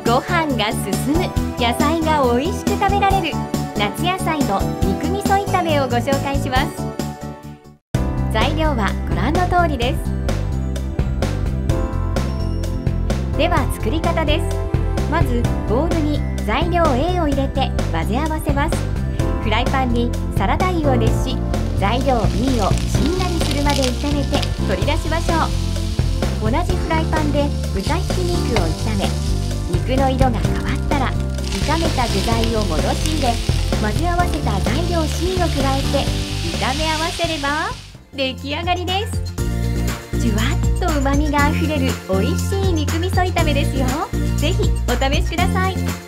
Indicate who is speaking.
Speaker 1: ご飯が進む、野菜が美味しく食べられる夏野菜の肉味噌炒めをご紹介します。材料はご覧の通りです。では作り方です。まずボウルに材料 A を入れて混ぜ合わせます。フライパンにサラダ油を熱し、材料 B をしんなりするまで炒めて取り出しましょう。同じフライパンで豚ひき肉を炒め、肉の色が変わったら炒めた具材を戻し入れ、混ぜ合わせた材料 C を加えて炒め合わせれば出来上がりです。じゅわっと旨味があふれる美味しい肉味噌炒めですよ。ぜひお試しください。